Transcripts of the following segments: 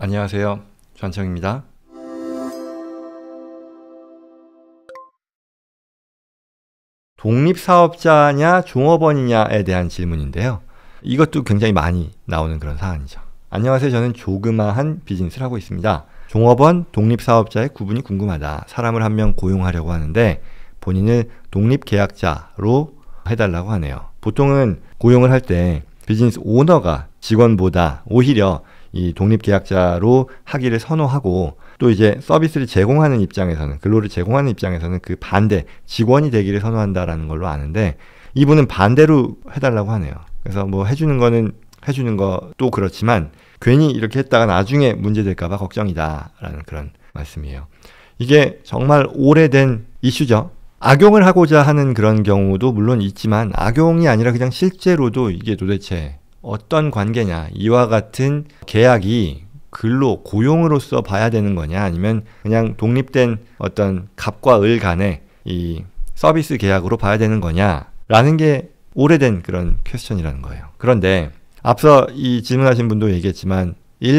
안녕하세요. 전청입니다. 독립사업자냐 종업원이냐에 대한 질문인데요. 이것도 굉장히 많이 나오는 그런 사안이죠. 안녕하세요. 저는 조그마한 비즈니스를 하고 있습니다. 종업원, 독립사업자의 구분이 궁금하다. 사람을 한 명 고용하려고 하는데 본인을 독립계약자로 해달라고 하네요. 보통은 고용을 할 때 비즈니스 오너가 직원보다 오히려 이 독립계약자로 하기를 선호하고, 또 이제 서비스를 제공하는 입장에서는, 근로를 제공하는 입장에서는 그 반대, 직원이 되기를 선호한다라는 걸로 아는데, 이분은 반대로 해달라고 하네요. 그래서 뭐 해주는 거는 해주는 것도 그렇지만 괜히 이렇게 했다가 나중에 문제될까봐 걱정이다라는 그런 말씀이에요. 이게 정말 오래된 이슈죠. 악용을 하고자 하는 그런 경우도 물론 있지만, 악용이 아니라 그냥 실제로도 이게 도대체 어떤 관계냐, 이와 같은 계약이 근로, 고용으로서 봐야 되는 거냐, 아니면 그냥 독립된 어떤 갑과 을 간의 이 서비스 계약으로 봐야 되는 거냐 라는 게 오래된 그런 퀘스천이라는 거예요. 그런데 앞서 이 질문하신 분도 얘기했지만,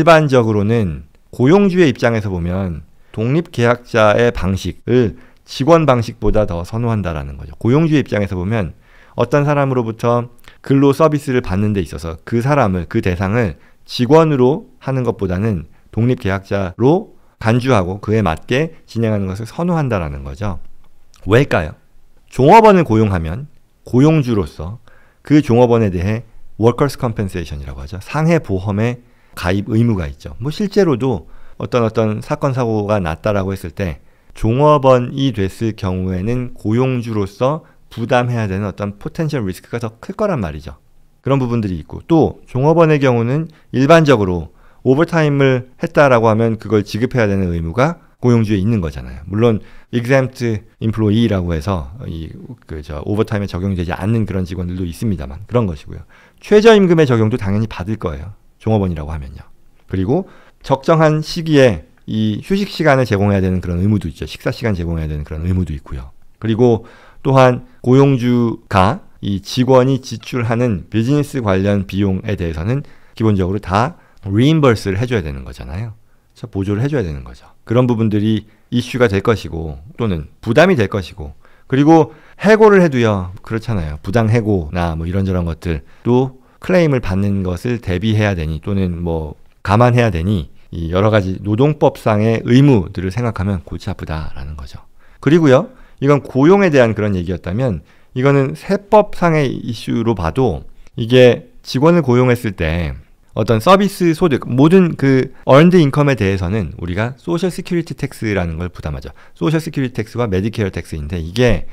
일반적으로는 고용주의 입장에서 보면 독립계약자의 방식을 직원 방식보다 더 선호한다라는 거죠. 고용주의 입장에서 보면 어떤 사람으로부터 근로 서비스를 받는 데 있어서 그 사람을, 그 대상을 직원으로 하는 것보다는 독립계약자로 간주하고 그에 맞게 진행하는 것을 선호한다라는 거죠. 왜일까요? 종업원을 고용하면 고용주로서 그 종업원에 대해 워커스 컴펜세이션이라고 하죠. 상해보험의 가입 의무가 있죠. 뭐 실제로도 어떤 사건 사고가 났다라고 했을 때 종업원이 됐을 경우에는 고용주로서 부담해야 되는 어떤 포텐셜 리스크가 더 클 거란 말이죠. 그런 부분들이 있고, 또 종업원의 경우는 일반적으로 오버타임을 했다라고 하면 그걸 지급해야 되는 의무가 고용주에 있는 거잖아요. 물론 exempt employee라고 해서 오버타임에 적용이 되지 않는 그런 직원들도 있습니다만, 그런 것이고요. 최저임금의 적용도 당연히 받을 거예요. 종업원이라고 하면요. 그리고 적정한 시기에 이 휴식 시간을 제공해야 되는 그런 의무도 있죠. 식사 시간 제공해야 되는 그런 의무도 있고요. 그리고 또한 고용주가 이 직원이 지출하는 비즈니스 관련 비용에 대해서는 기본적으로 다 reimburse를 해줘야 되는 거잖아요. 보조를 해줘야 되는 거죠. 그런 부분들이 이슈가 될 것이고, 또는 부담이 될 것이고, 그리고 해고를 해도요, 그렇잖아요. 부당해고나 뭐 이런저런 것들도 클레임을 받는 것을 대비해야 되니, 또는 뭐 감안해야 되니, 이 여러 가지 노동법상의 의무들을 생각하면 골치 아프다라는 거죠. 그리고요, 이건 고용에 대한 그런 얘기였다면, 이거는 세법상의 이슈로 봐도 이게 직원을 고용했을 때 어떤 서비스 소득, 모든 그 earned income에 대해서는 우리가 소셜 시큐리티 텍스라는 걸 부담하죠. 소셜 시큐리티 텍스와 메디케어 텍스인데 이게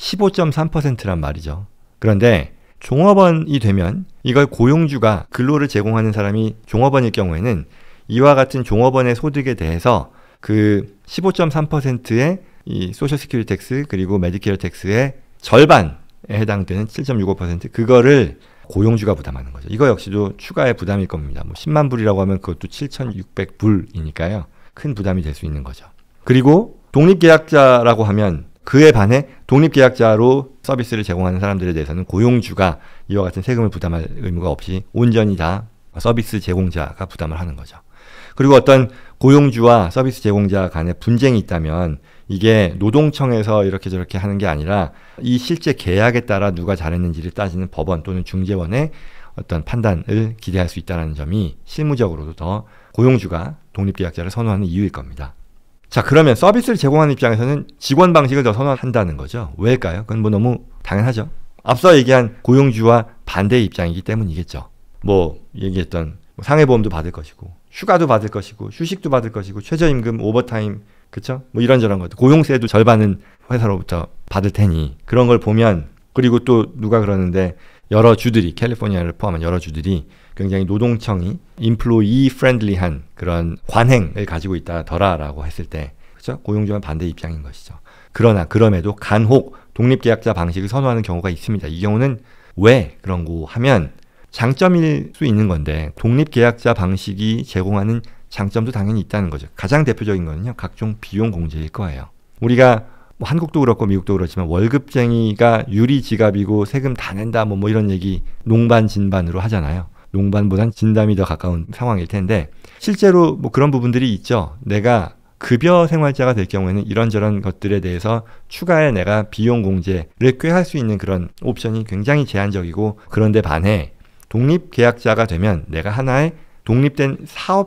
15.3%란 말이죠. 그런데 종업원이 되면 이걸 고용주가, 근로를 제공하는 사람이 종업원일 경우에는 이와 같은 종업원의 소득에 대해서 그 15.3%의 이 소셜 시큐리티 텍스 그리고 메디케어 텍스의 절반에 해당되는 7.65%, 그거를 고용주가 부담하는 거죠. 이거 역시도 추가의 부담일 겁니다. 뭐 10만 불이라고 하면 그것도 7,600불이니까요. 큰 부담이 될 수 있는 거죠. 그리고 독립계약자라고 하면 그에 반해 독립계약자로 서비스를 제공하는 사람들에 대해서는 고용주가 이와 같은 세금을 부담할 의무가 없이 온전히 다 서비스 제공자가 부담을 하는 거죠. 그리고 어떤 고용주와 서비스 제공자 간에 분쟁이 있다면 이게 노동청에서 이렇게 저렇게 하는 게 아니라 이 실제 계약에 따라 누가 잘했는지를 따지는 법원 또는 중재원의 어떤 판단을 기대할 수 있다는 점이 실무적으로도 더 고용주가 독립계약자를 선호하는 이유일 겁니다. 자, 그러면 서비스를 제공하는 입장에서는 직원 방식을 더 선호한다는 거죠. 왜일까요? 그건 뭐 너무 당연하죠. 앞서 얘기한 고용주와 반대의 입장이기 때문이겠죠. 뭐 얘기했던 상해보험도 받을 것이고, 휴가도 받을 것이고, 휴식도 받을 것이고, 최저임금, 오버타임, 그쵸? 뭐 이런저런 것들, 고용세도 절반은 회사로부터 받을 테니, 그런 걸 보면, 그리고 또 누가 그러는데 여러 주들이, 캘리포니아를 포함한 여러 주들이 굉장히 노동청이 인플로이 프렌들리한 그런 관행을 가지고 있다더라라고 했을 때, 그쵸? 고용주와 반대 입장인 것이죠. 그러나 그럼에도 간혹 독립계약자 방식을 선호하는 경우가 있습니다. 이 경우는 왜 그런고 하면 장점일 수 있는 건데, 독립계약자 방식이 제공하는 장점도 당연히 있다는 거죠. 가장 대표적인 거는요, 각종 비용 공제일 거예요. 우리가 뭐 한국도 그렇고 미국도 그렇지만 월급쟁이가 유리지갑이고 세금 다 낸다 뭐 이런 얘기 농반진반으로 하잖아요. 농반보단 진담이 더 가까운 상황일 텐데 실제로 뭐 그런 부분들이 있죠. 내가 급여 생활자가 될 경우에는 이런저런 것들에 대해서 추가에 내가 비용 공제를 꾀할 수 있는 그런 옵션이 굉장히 제한적이고, 그런데 반해 독립계약자가 되면 내가 하나의 독립된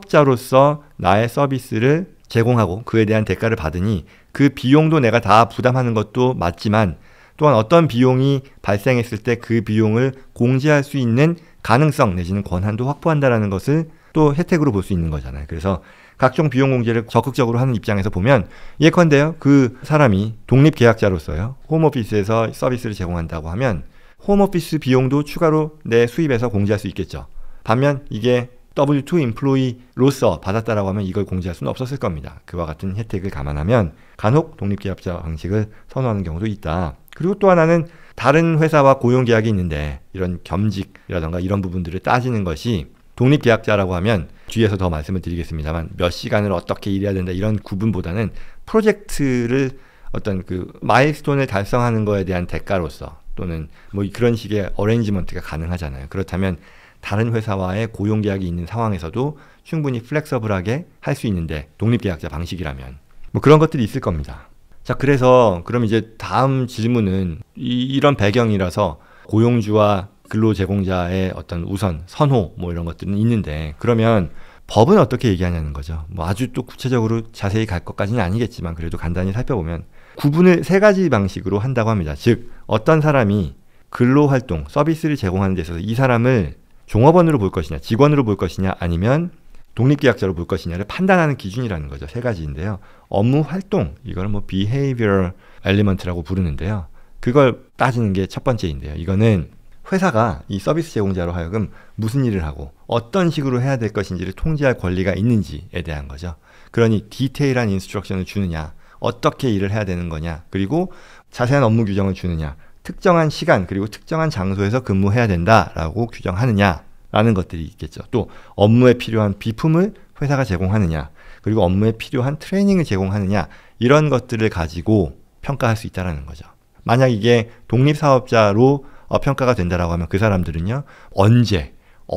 사업자로서 나의 서비스를 제공하고 그에 대한 대가를 받으니 그 비용도 내가 다 부담하는 것도 맞지만 또한 어떤 비용이 발생했을 때 그 비용을 공제할 수 있는 가능성 내지는 권한도 확보한다는 것을 또 혜택으로 볼 수 있는 거잖아요. 그래서 각종 비용 공제를 적극적으로 하는 입장에서 보면 예컨대요, 그 사람이 독립계약자로서요 홈오피스에서 서비스를 제공한다고 하면 홈오피스 비용도 추가로 내 수입에서 공제할 수 있겠죠. 반면 이게 W2 인플로이로서 받았다라고 하면 이걸 공제할 수는 없었을 겁니다. 그와 같은 혜택을 감안하면 간혹 독립계약자 방식을 선호하는 경우도 있다. 그리고 또 하나는 다른 회사와 고용계약이 있는데 이런 겸직이라던가 이런 부분들을 따지는 것이, 독립계약자라고 하면 뒤에서 더 말씀을 드리겠습니다만 몇 시간을 어떻게 일해야 된다 이런 구분보다는 프로젝트를 어떤 그 마일스톤을 달성하는 거에 대한 대가로서 또는 뭐 그런 식의 어레인지먼트가 가능하잖아요. 그렇다면 다른 회사와의 고용계약이 있는 상황에서도 충분히 플렉서블하게 할 수 있는데 독립계약자 방식이라면 뭐 그런 것들이 있을 겁니다. 자, 그래서 그럼 이제 다음 질문은 이런 배경이라서 고용주와 근로제공자의 어떤 우선, 선호 뭐 이런 것들은 있는데 그러면 법은 어떻게 얘기하냐는 거죠. 뭐 아주 또 구체적으로 자세히 갈 것까지는 아니겠지만 그래도 간단히 살펴보면 구분을 세 가지 방식으로 한다고 합니다. 즉 어떤 사람이 근로활동, 서비스를 제공하는 데 있어서 이 사람을 종업원으로 볼 것이냐, 직원으로 볼 것이냐, 아니면 독립계약자로 볼 것이냐를 판단하는 기준이라는 거죠. 세 가지인데요. 업무 활동, 이거는 뭐 behavioral element라고 부르는데요. 그걸 따지는 게 첫 번째인데요. 이거는 회사가 이 서비스 제공자로 하여금 무슨 일을 하고 어떤 식으로 해야 될 것인지를 통제할 권리가 있는지에 대한 거죠. 그러니 디테일한 인스트럭션을 주느냐, 어떻게 일을 해야 되는 거냐, 그리고 자세한 업무 규정을 주느냐, 특정한 시간 그리고 특정한 장소에서 근무해야 된다라고 규정하느냐라는 것들이 있겠죠. 또 업무에 필요한 비품을 회사가 제공하느냐, 그리고 업무에 필요한 트레이닝을 제공하느냐, 이런 것들을 가지고 평가할 수 있다는 거죠. 만약 이게 독립사업자로 평가가 된다라고 하면 그 사람들은요 언제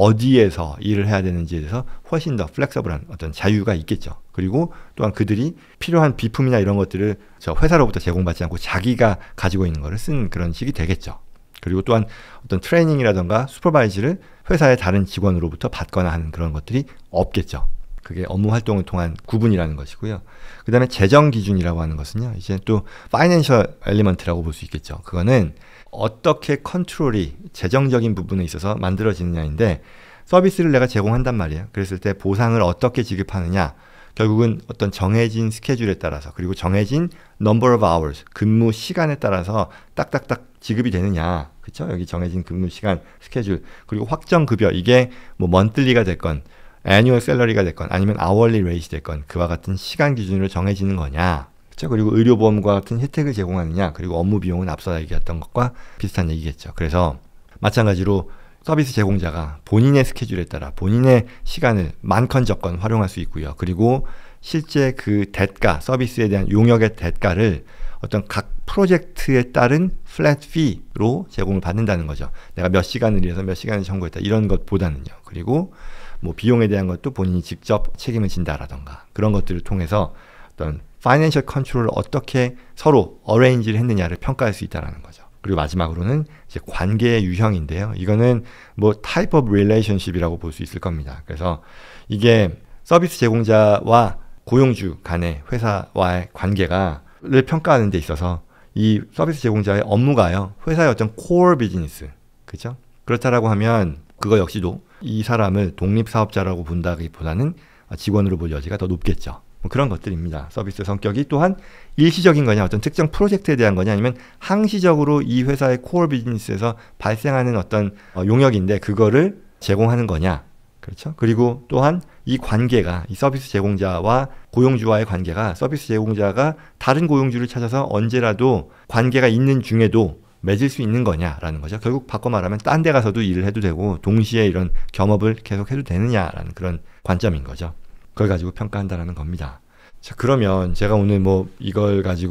어디에서 일을 해야 되는지에 대해서 훨씬 더 플렉서블한 어떤 자유가 있겠죠. 그리고 또한 그들이 필요한 비품이나 이런 것들을 저 회사로부터 제공받지 않고 자기가 가지고 있는 거를 쓴 그런 식이 되겠죠. 그리고 또한 어떤 트레이닝이라던가 슈퍼바이즈를 회사의 다른 직원으로부터 받거나 하는 그런 것들이 없겠죠. 그게 업무 활동을 통한 구분이라는 것이고요. 그 다음에 재정 기준이라고 하는 것은요, 이제 또 파이낸셜 엘리먼트라고 볼 수 있겠죠. 그거는 어떻게 컨트롤이 재정적인 부분에 있어서 만들어지느냐인데, 서비스를 내가 제공한단 말이에요. 그랬을 때 보상을 어떻게 지급하느냐, 결국은 어떤 정해진 스케줄에 따라서, 그리고 정해진 number of hours, 근무 시간에 따라서 딱딱딱 지급이 되느냐, 그렇죠? 여기 정해진 근무 시간, 스케줄, 그리고 확정 급여, 이게 뭐 monthly가 됐건 annual salary가 됐건 아니면 hourly rate이 됐건 그와 같은 시간 기준으로 정해지는 거냐, 그렇죠? 그리고 의료보험과 같은 혜택을 제공하느냐, 그리고 업무 비용은 앞서 얘기했던 것과 비슷한 얘기겠죠. 그래서 마찬가지로 서비스 제공자가 본인의 스케줄에 따라 본인의 시간을 많건적건 활용할 수 있고요. 그리고 실제 그 대가, 서비스에 대한 용역의 대가를 어떤 각 프로젝트에 따른 플랫 피로 제공을 받는다는 거죠. 내가 몇 시간을 일해서 몇 시간을 청구했다 이런 것보다는요. 그리고 뭐 비용에 대한 것도 본인이 직접 책임을 진다라던가 그런 것들을 통해서 어떤 파이낸셜 컨트롤을 어떻게 서로 어레인지를 했느냐를 평가할 수 있다는 거죠. 그리고 마지막으로는 이제 관계의 유형인데요. 이거는 뭐 type of relationship이라고 볼 수 있을 겁니다. 그래서 이게 서비스 제공자와 고용주 간의 회사와의 관계가를 평가하는 데 있어서 이 서비스 제공자의 업무가요, 회사의 어떤 core 비즈니스, 그렇죠? 그렇다라고 하면 그거 역시도 이 사람을 독립사업자라고 본다기보다는 직원으로 볼 여지가 더 높겠죠. 뭐 그런 것들입니다. 서비스 성격이 또한 일시적인 거냐, 어떤 특정 프로젝트에 대한 거냐, 아니면 항시적으로 이 회사의 코어 비즈니스에서 발생하는 어떤 용역인데 그거를 제공하는 거냐, 그렇죠? 그리고 또한 이 관계가, 이 서비스 제공자와 고용주와의 관계가 서비스 제공자가 다른 고용주를 찾아서 언제라도 관계가 있는 중에도 맺을 수 있는 거냐라는 거죠. 결국 바꿔 말하면 딴 데 가서도 일을 해도 되고 동시에 이런 겸업을 계속 해도 되느냐라는 그런 관점인 거죠. 그걸 가지고 평가한다라는 겁니다. 자, 그러면 제가 오늘 뭐 이걸 가지고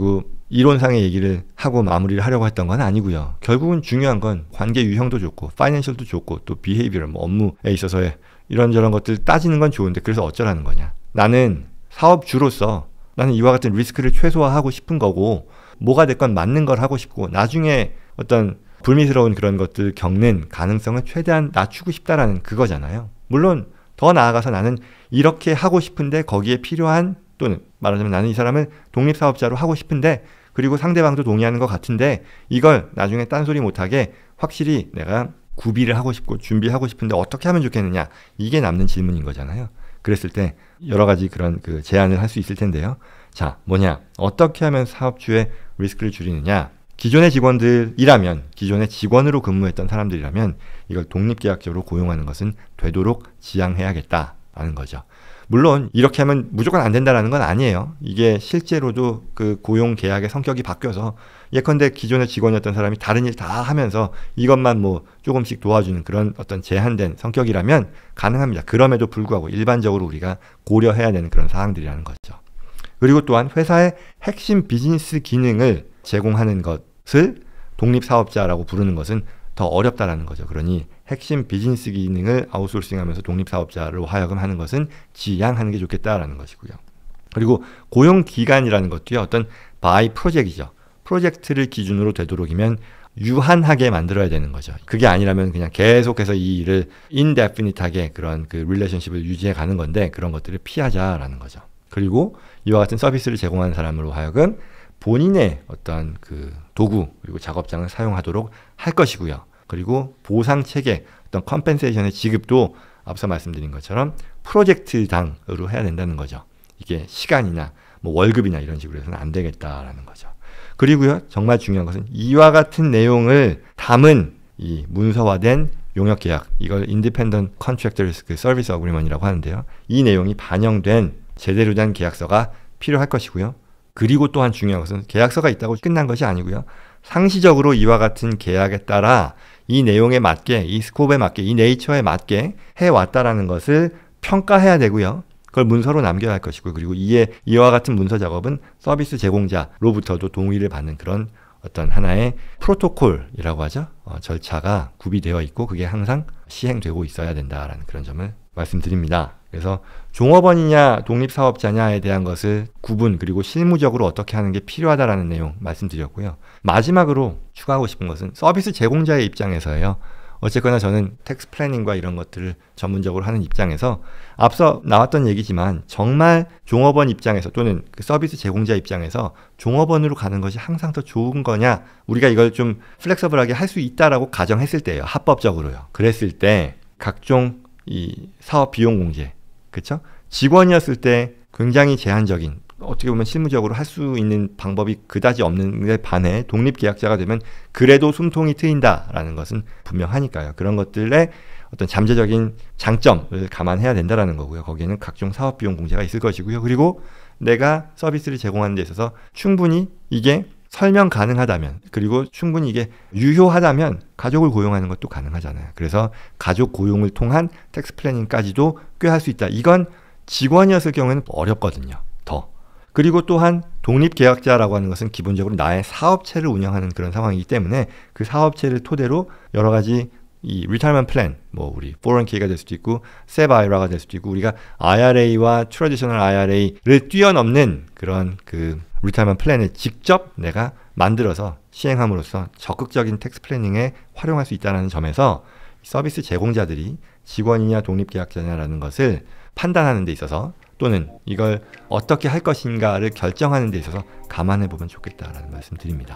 이론상의 얘기를 하고 마무리를 하려고 했던 건 아니고요. 결국은 중요한 건 관계 유형도 좋고 파이낸셜도 좋고 또 비헤이비얼 뭐 업무에 있어서의 이런저런 것들 따지는 건 좋은데 그래서 어쩌라는 거냐. 나는 사업주로서 나는 이와 같은 리스크를 최소화하고 싶은 거고 뭐가 됐건 맞는 걸 하고 싶고 나중에 어떤 불미스러운 그런 것들 겪는 가능성을 최대한 낮추고 싶다라는 그거잖아요. 물론 더 나아가서 나는 이렇게 하고 싶은데 거기에 필요한 또는 말하자면 나는 이 사람을 독립사업자로 하고 싶은데 그리고 상대방도 동의하는 것 같은데 이걸 나중에 딴소리 못하게 확실히 내가 구비를 하고 싶고 준비하고 싶은데 어떻게 하면 좋겠느냐. 이게 남는 질문인 거잖아요. 그랬을 때 여러 가지 그런 그 제안을 할 수 있을 텐데요. 자, 뭐냐. 어떻게 하면 사업주의 리스크를 줄이느냐. 기존의 직원들이라면, 기존의 직원으로 근무했던 사람들이라면 이걸 독립계약적으로 고용하는 것은 되도록 지양해야겠다라는 거죠. 물론 이렇게 하면 무조건 안 된다라는 건 아니에요. 이게 실제로도 그 고용 계약의 성격이 바뀌어서 예컨대 기존의 직원이었던 사람이 다른 일 다 하면서 이것만 뭐 조금씩 도와주는 그런 어떤 제한된 성격이라면 가능합니다. 그럼에도 불구하고 일반적으로 우리가 고려해야 되는 그런 사항들이라는 거죠. 그리고 또한 회사의 핵심 비즈니스 기능을 제공하는 것을 독립사업자라고 부르는 것은 더 어렵다라는 거죠. 그러니 핵심 비즈니스 기능을 아웃소싱하면서 독립사업자로 하여금 하는 것은 지양하는 게 좋겠다라는 것이고요. 그리고 고용기간이라는 것도요. 어떤 바이 프로젝트이죠. 프로젝트를 기준으로 되도록이면 유한하게 만들어야 되는 거죠. 그게 아니라면 그냥 계속해서 이 일을 인데피니트하게 그런 그 릴레이션십을 유지해 가는 건데 그런 것들을 피하자라는 거죠. 그리고 이와 같은 서비스를 제공하는 사람으로 하여금 본인의 어떤 그 도구 그리고 작업장을 사용하도록 할 것이고요. 그리고 보상 체계, 어떤 컴펜세이션의 지급도 앞서 말씀드린 것처럼 프로젝트당으로 해야 된다는 거죠. 이게 시간이나 뭐 월급이나 이런 식으로 해서는 안 되겠다라는 거죠. 그리고요, 정말 중요한 것은 이와 같은 내용을 담은 이 문서화된 용역 계약, 이걸 Independent Contractors Service Agreement이라고 하는데요. 이 내용이 반영된 제대로 된 계약서가 필요할 것이고요. 그리고 또한 중요한 것은 계약서가 있다고 끝난 것이 아니고요. 상시적으로 이와 같은 계약에 따라 이 내용에 맞게, 이 스코프에 맞게, 이 네이처에 맞게 해왔다라는 것을 평가해야 되고요. 그걸 문서로 남겨야 할 것이고, 그리고 이와 같은 문서 작업은 서비스 제공자로부터도 동의를 받는 그런 어떤 하나의 프로토콜이라고 하죠. 절차가 구비되어 있고 그게 항상 시행되고 있어야 된다라는 그런 점을 말씀드립니다. 그래서 종업원이냐 독립사업자냐에 대한 것을 구분 그리고 실무적으로 어떻게 하는 게 필요하다라는 내용 말씀드렸고요. 마지막으로 추가하고 싶은 것은 서비스 제공자의 입장에서예요. 어쨌거나 저는 텍스 플래닝과 이런 것들을 전문적으로 하는 입장에서 앞서 나왔던 얘기지만 정말 종업원 입장에서 또는 그 서비스 제공자 입장에서 종업원으로 가는 것이 항상 더 좋은 거냐, 우리가 이걸 좀 플렉서블하게 할 수 있다라고 가정했을 때예요. 합법적으로요. 그랬을 때 각종 이 사업 비용 공제, 그렇죠? 직원이었을 때 굉장히 제한적인, 어떻게 보면 실무적으로 할 수 있는 방법이 그다지 없는 데 반해 독립계약자가 되면 그래도 숨통이 트인다라는 것은 분명하니까요. 그런 것들의 어떤 잠재적인 장점을 감안해야 된다라는 거고요. 거기에는 각종 사업비용 공제가 있을 것이고요. 그리고 내가 서비스를 제공하는 데 있어서 충분히 이게 설명 가능하다면, 그리고 충분히 이게 유효하다면 가족을 고용하는 것도 가능하잖아요. 그래서 가족 고용을 통한 텍스 플래닝까지도 꽤 할 수 있다. 이건 직원이었을 경우에는 어렵거든요. 더. 그리고 또한 독립계약자라고 하는 것은 기본적으로 나의 사업체를 운영하는 그런 상황이기 때문에 그 사업체를 토대로 여러 가지 이 리타이먼트 플랜, 뭐 우리 401k가 될 수도 있고 세브 IRA가 될 수도 있고 우리가 IRA와 트래디셔널 IRA를 뛰어넘는 그런 그 리타이먼트 플랜을 직접 내가 만들어서 시행함으로써 적극적인 텍스 플래닝에 활용할 수 있다는 점에서 서비스 제공자들이 직원이냐 독립계약자냐라는 것을 판단하는 데 있어서 또는 이걸 어떻게 할 것인가를 결정하는 데 있어서 감안해 보면 좋겠다라는 말씀 드립니다.